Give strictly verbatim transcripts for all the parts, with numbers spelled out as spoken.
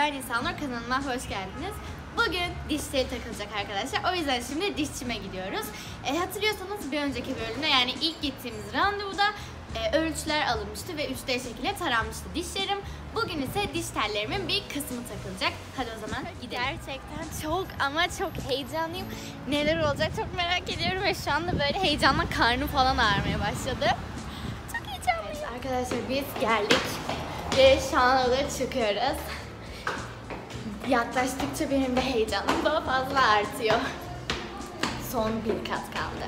ben Nisanur, kanalıma hoş geldiniz. Bugün dişleri takılacak arkadaşlar. O yüzden şimdi dişçime gidiyoruz. E, hatırlıyorsanız bir önceki bölümde, yani ilk gittiğimiz randevuda e, ölçüler alınmıştı ve üç D şekilde taranmıştı dişlerim. Bugün ise diş tellerimin bir kısmı takılacak. Hadi o zaman gidelim. Gerçekten çok ama çok heyecanlıyım. Neler olacak çok merak ediyorum ve şu anda böyle heyecanla karnım falan ağrımaya başladı. Çok heyecanlıyım. Evet, arkadaşlar biz geldik ve şu an odaya çıkıyoruz. Yaklaştıkça benim de heyecanım daha fazla artıyor. Son bir kat kaldı.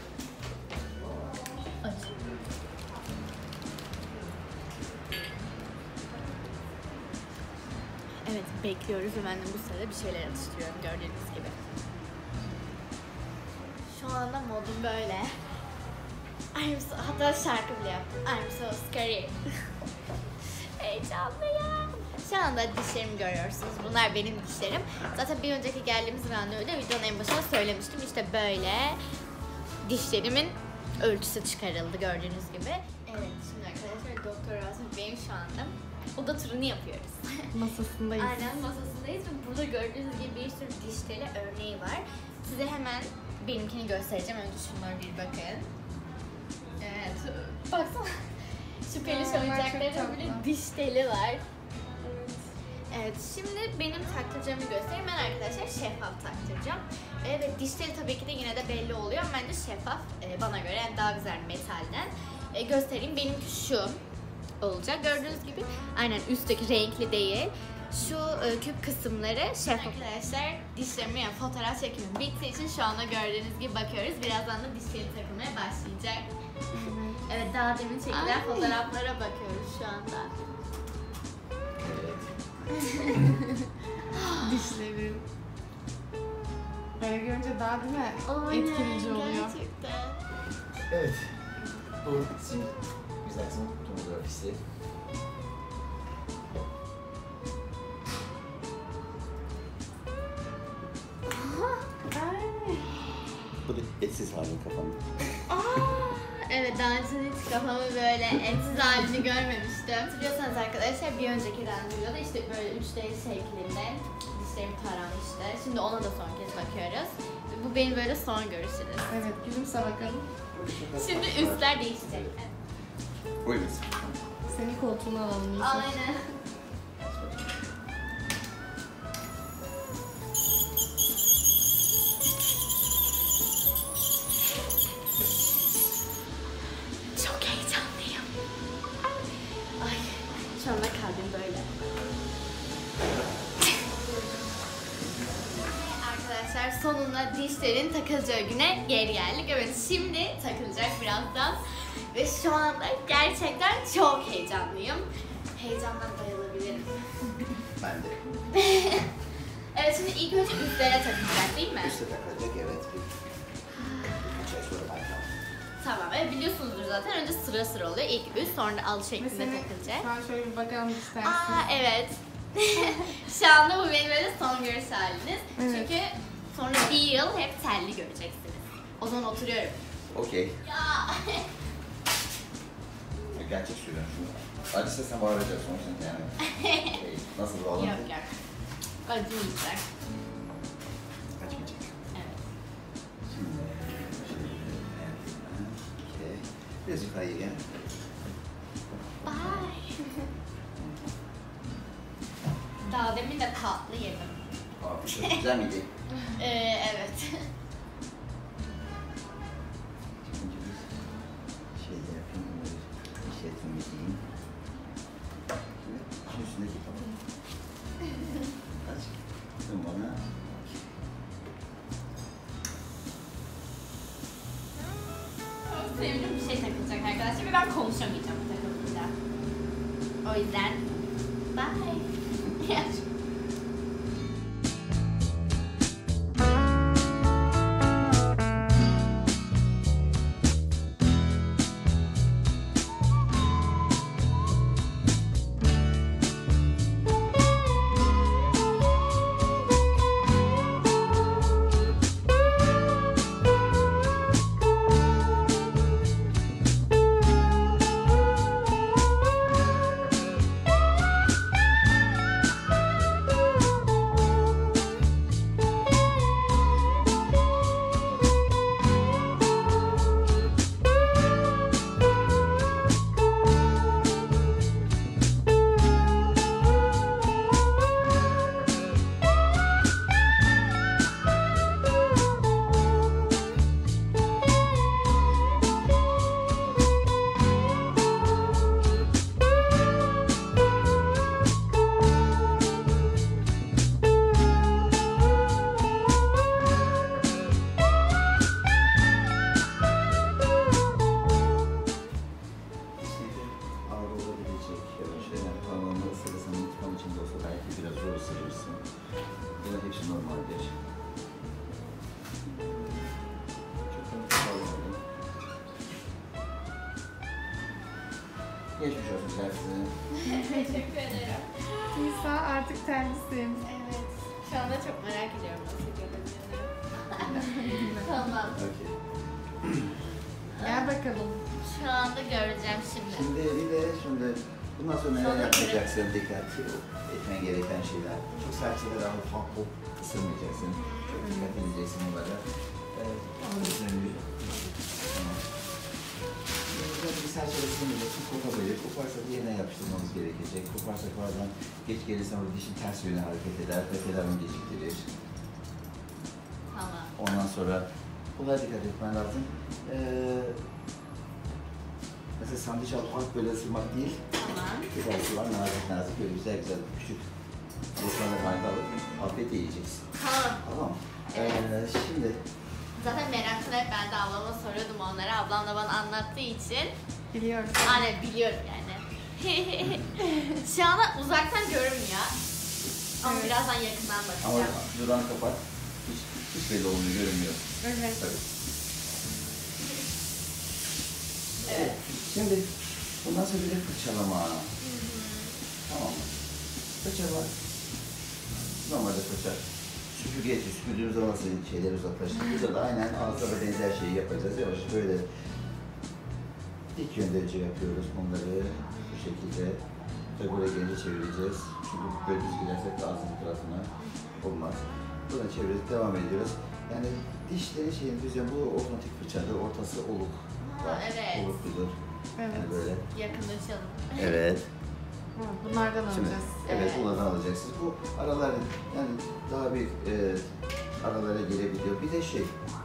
Evet, bekliyoruz ve ben de bu sırada bir şeyler atıştırıyorum gördüğünüz gibi. Şu anda modum böyle. I'm so, hatta şarkı bile yaptım. I'm so scary. Heyecanlıyım. Şu anda dişlerimi görüyorsunuz. Bunlar benim dişlerim. Zaten bir önceki geldiğimiz randevuda videonun en başında söylemiştim. İşte böyle dişlerimin ölçüsü çıkarıldı gördüğünüz gibi. Evet, şimdi arkadaşlar Doktor Rasim benim şu anda oda turunu yapıyoruz. Masasındayız. Aynen, masasındayız ve burada gördüğünüz gibi bir sürü diş teli örneği var. Size hemen benimkini göstereceğim. Önce şunlara bir bakın. Evet, baksana. Şu peluş oyuncakların bile diş teli var. Evet. Evet, şimdi benim taktıracağımı göstereyim. Ben arkadaşlar şeffaf taktıracağım. Evet, diş teli tabii ki de yine de belli oluyor. Bence şeffaf e, bana göre yani daha güzel metalden. E, göstereyim. Benimki şu olacak. Gördüğünüz gibi aynen üstteki renkli değil. Şu e, küp kısımları şeffaf. Arkadaşlar dişlerimi yani fotoğraf çekimim bittiği için şu anda gördüğünüz gibi bakıyoruz. Birazdan da dişleri takılmaya başlayacak. Evet, daha demin çekilen Ay. fotoğraflara bakıyoruz şu anda. Dişlerim. Böyle görünce daha değil mi? Aynen, etkileyici oluyor. Gerçekten. Evet. Bu bizim güzelsin tomografisi. Bu da etsiz halin kafamda. Evet, daha önce hiç kafamı böyle etsiz halini görmemiştim. Hatırlıyorsanız arkadaşlar bir önceki randevuda işte böyle üç D şeklinde dişlerim taranmıştı. Şimdi ona da son kez bakıyoruz. Bu benim böyle son görüşürüz. Evet, gülümse bakalım. Şimdi üstler değişecek. Buyurun. Seni koltuğuna alalım. Yusuf. Aynen. Çok heyecanlıyım. Ay, şu anda kalbim böyle. Arkadaşlar sonunda dişlerin takılacağı güne geri geldik. Evet, şimdi takılacak birazdan. Ve şu anda gerçekten çok heyecanlıyım. Heyecandan bayılabilirim. Ben de. Evet, şimdi ilk önce üstlere takılacak değil mi? Üste takılacak, evet. Birkaç ay sonra bayram. Tamam, evet, biliyorsunuzdur zaten. Önce sıra sıra oluyor. İlk üst, sonra da alt şeklinde Mesela takılacak. şu an şöyle bir bakalım istersin. Aa, evet. Şu anda bu benim böyle son görüş haliniz. Evet. Çünkü sonra bir yıl hep telli göreceksiniz. O zaman oturuyorum. Okey. Ya. Gerçek söylüyorum şunu. Acısı sen bağıracaksın sonuçta yani. Şey, nasıl bağladın? Yok yok. Acımayacak. Kaçmayacak. Evet. Şimdi şöyle. Okey. Biraz yukarıya gel. Bye. Daha demin de tatlı yedim. Aa, bu şey güzel miydi? Ee, evet. Şimdi bir şey de yapayım. Böyle bir şey temizleyeyim. Şimdi şu üstündeki kapı. Aç. Dön bana. Çok sevimli bir şey takılacak arkadaşlar ve ben konuşamayacağım bu takılınca. O yüzden bye. Geçmiş olsun güzelsin. Teşekkür ederim. Nisa artık terlisin. Evet. Şu anda çok merak ediyorum nasıl görünüyor. Tamam. Okey. Gel bakalım. Şu anda göreceğim şimdi. Şimdi bir de şimdi bundan sonra neler Sonra yapacaksın? Dikkatli etmen gereken şeyler. Çok sert şeyler alıp hop hop ısırmayacaksın. Çok dikkat edeceksin bunlara. Evet. Onu düşünüyorum. Tamam. Burada bir sert şey ısırmayacaksın. Kopabilir. Koparsa yerine yapıştırmamız gerekecek. Koparsa bazen geç gelirse orada dişin ters yöne hareket eder ve tedavi geciktirir. Tamam. Ondan sonra bunlara dikkat etmen lazım. Ee, mesela sandviç almak böyle ısırmak değil. Tamam. Güzel var, nazik nazik böyle güzel güzel küçük lokmalar halinde alıp afiyetle yiyeceksin. Tamam. Tamam mı? Evet. Ee, şimdi Zaten meraklı hep ben de ablama soruyordum onlara. Ablam da bana anlattığı için. Biliyorum. Aynen biliyorum yani. Şu anda uzaktan görünmüyor. Ama Evet. birazdan yakından ama bakacağım. dudağını kapat. Hiç, hiç belli olmuyor, görünmüyor. Evet. Tabii. Evet. Şimdi bundan sonra bir de fırçalama. Tamam mı? Fırçala. Normalde fırça. Süpürge süpürdüğümüz zaman nasıl şeyleri uzaklaştırır. Burada da aynen ağızda da benzer şeyi yapacağız. Yavaş böyle dik yöndelici yapıyoruz bunları bu şekilde. Tabi buraya gelince çevireceğiz. Çünkü böyle düz gidersek de ağzın tarafına olmaz. Buradan çevirip devam ediyoruz. Yani dişleri şeyin düzgün bu otomatik fırçadır. Ortası oluk. Ha, evet. Olukludur. Evet. Yani böyle. Yakınlaşalım. Evet. Hı, bunlardan Şimdi, alacağız. evet, Evet. bunlardan alacaksınız. Bu aralar yani daha bir e, aralara gelebiliyor. Bir de şey,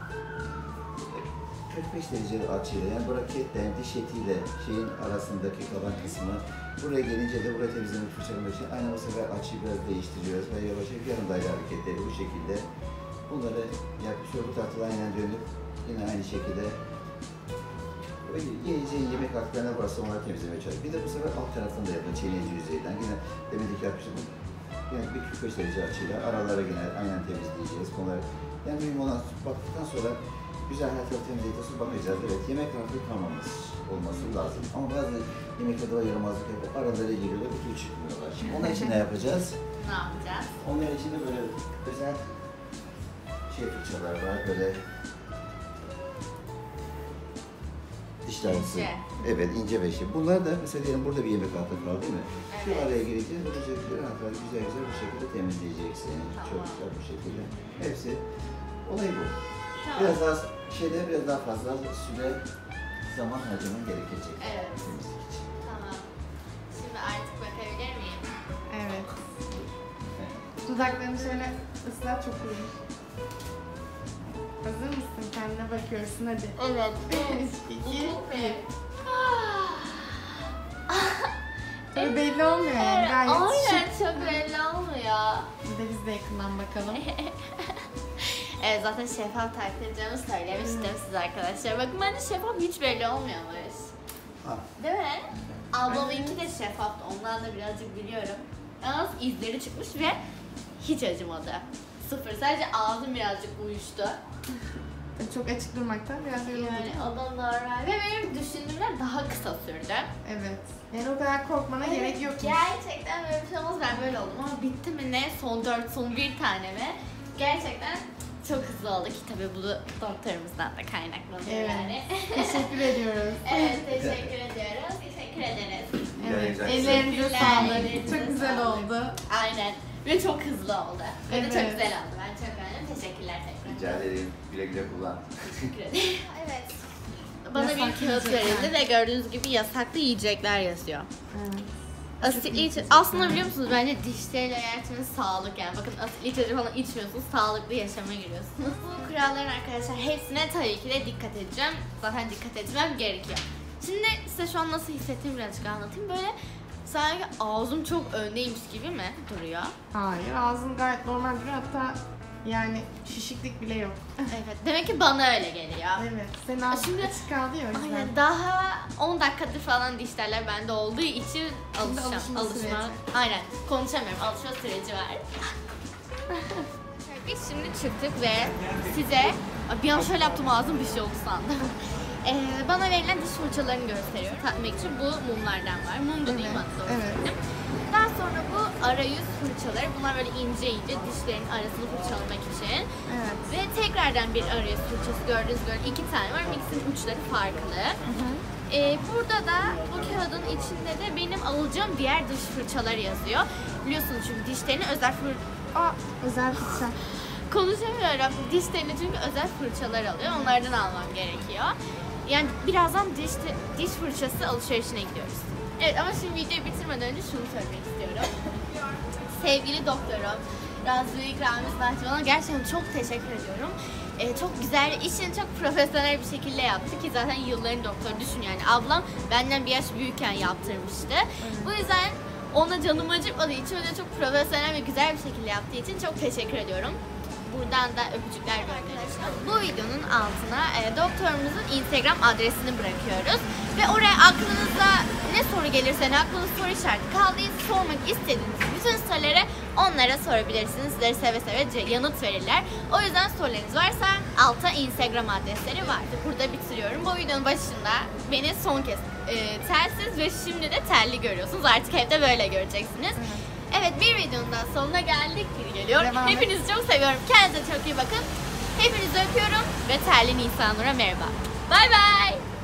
kırk beş derece açıyla yani braketle, yani diş etiyle şeyin arasındaki kalan kısmı buraya gelince de buraya temizlemek fırçalamak için aynı o sefer açıyı biraz değiştiriyoruz ve yavaş yavaş yarım daire hareketleri bu şekilde bunları yapmış olup tahtada aynen dönüp yine aynı şekilde yiyeceğin yemek haklarına varsa onları temizlemeye çalışıyoruz. Bir de bu sefer alt taraftan da yapın, çiğneyici yüzeyden. Yine demedik yapmıştık. Yine bir kırk beş derece açıyla aralara yine aynen temizleyeceğiz. Bunları yani mühim olan baktıktan sonra güzel her tarafı temizleyeceğiz, bakacağız. Evet, yemek tarafı kalmamız olması lazım. Ama bazı yemeklerde var yaramazlık yapıp aralara giriyorlar, bir türlü çıkmıyorlar. Şimdi onun için ne yapacağız? Ne yapacağız? Onun için de böyle özel şey fırçalar var, böyle diş darbesi. İnce. Evet, ince ve şey. Bunlar da mesela diyelim burada bir yemek altı kaldı değil mi? Şu Evet. araya gireceğiz, bu şekilde güzel güzel bu şekilde temizleyeceksin. Tamam. Çok güzel bu şekilde. Hepsi olay bu. Tamam. Biraz daha şeyde biraz daha fazla süre zaman harcaman gerekecek. Evet. Temizlik için. Tamam. Şimdi artık bakabilir miyim? Evet. Dudaklarını şöyle ıslat, çok iyi. Hazır mısın? Kendine bakıyorsun hadi. Evet. Üç, iki, bir. Böyle belli olmuyor yani, gayet Aynen şık. çok belli olmuyor. Bir de biz de yakından bakalım. Evet zaten şeffaf taklit edeceğimi söylemiştim size arkadaşlar. Bakın bence şeffaf hiç belli olmuyormuş. Ha. Değil mi? Ablamınki de şeffaftı. Ondan da birazcık biliyorum. Yalnız izleri çıkmış ve hiç acımadı. Sıfır. Sadece ağzım birazcık uyuştu. Çok açık durmaktan biraz yoruldum. Yani o da normal. Ve benim düşündüğümden daha kısa sürdü. Evet. Yani o kadar korkmana gerek yok. Gerçekten böyle bir şey olmaz. Ben böyle oldum ama bitti mi ne? Son dört, son bir tane mi? Gerçekten çok hızlı oldu ki tabii bu da doktorumuzdan da kaynaklanıyor Evet. yani. Teşekkür ediyoruz. Evet teşekkür ediyoruz. Teşekkür ederiz. Evet. Rica Ellerinize Teşekkürler, sağlık. ellerinize Çok güzel sağlık. oldu. Aynen. Ve çok hızlı oldu. Ve de çok Evet. güzel oldu. Ben çok beğendim. Teşekkürler tekrar. Rica ederim. Güle güle kullan. Teşekkür ederim. Evet. Bana bir Yasaklı kağıt yiyecekler. verildi ve gördüğünüz gibi yasaklı yiyecekler yazıyor. Evet. Asitli iç, aslında biliyor musunuz bence dişleriyle gerçekten sağlık yani. Bakın asitli içecek falan içmiyorsunuz, sağlıklı yaşama giriyorsunuz. Bu kuralların arkadaşlar hepsine tabii ki de dikkat edeceğim. Zaten dikkat etmem gerekiyor. Şimdi size şu an nasıl hissettiğimi birazcık anlatayım. Böyle sanki ağzım çok öndeymiş gibi mi duruyor? Hayır, ağzın gayet normal duruyor. Hatta yani şişiklik bile yok. Evet, demek ki bana öyle geliyor. Evet. Senin ağzın Şimdi- açık kaldı ya o yüzden. Aynen, daha on dakikadır falan dişlerler bende olduğu için alışacağım. alışma Alışma. süreci. Aynen, konuşamıyorum. Alışma süreci var. Biz şimdi çıktık ve size bir an şöyle yaptım ağzım bir şey oldu sandım. Ee, bana verilen diş fırçalarını gösteriyor. Tatmak için bu mumlardan var. Mum da değil mi? Evet, Doğru evet. söyledim. Daha sonra bu arayüz fırçaları. Bunlar böyle ince ince dişlerin arasını fırçalamak için. Evet. Ve tekrardan bir arayüz fırçası gördüğünüz gibi iki tane var. İkisinin uçları farklı. Hı hı. Ee, burada da bu kağıdın içinde de benim alacağım diğer diş fırçaları yazıyor. Biliyorsunuz çünkü dişlerine özel fır... Aa, Özel fırça. konuşamıyorum. Dişlerine çünkü özel fırçalar alıyor. Onlardan almam gerekiyor. Yani birazdan diş, diş fırçası alışverişine gidiyoruz. Evet ama şimdi videoyu bitirmeden önce şunu söylemek istiyorum. Sevgili doktorum, Razvi Ramiz Nahçıvan'a gerçekten çok teşekkür ediyorum. Ee, çok güzel, işini çok profesyonel bir şekilde yaptı ki zaten yılların doktoru, düşün yani. Ablam benden bir yaş büyükken yaptırmıştı. Evet. Bu yüzden ona canım acıtmadığı için, öyle çok profesyonel ve güzel bir şekilde yaptığı için çok teşekkür ediyorum. Buradan da öpücükler gönderiyorum. Bu videonun altına e, doktorumuzun Instagram adresini bırakıyoruz. Ve oraya aklınıza ne soru gelirse, ne aklınızda soru işareti kaldıysa, sormak istediğiniz bütün soruları onlara sorabilirsiniz. Sizlere seve seve ce- yanıt verirler. O yüzden sorularınız varsa alta Instagram adresleri vardır. Burada bitiriyorum. Bu videonun başında beni son kez e, telsiz ve şimdi de telli görüyorsunuz. Artık evde böyle göreceksiniz. Evet. Evet, bir videonun daha sonuna geldik. Geri geliyor. Devam et. Hepinizi çok seviyorum. Kendinize çok iyi bakın. Hepinizi öpüyorum ve terli Nisanur'a merhaba. Bay bay.